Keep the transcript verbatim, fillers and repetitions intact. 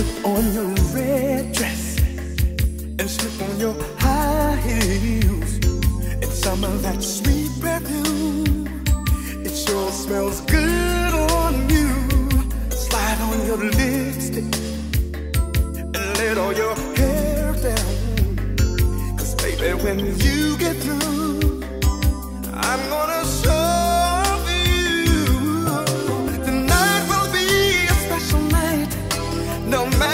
put on your red dress and slip on your high heels and some of that sweet perfume. It sure smells good on you. Slide on your lipstick and let all your hair down. Cause baby, when you get through, I'm gonna show you. Tonight will be a special night, no matter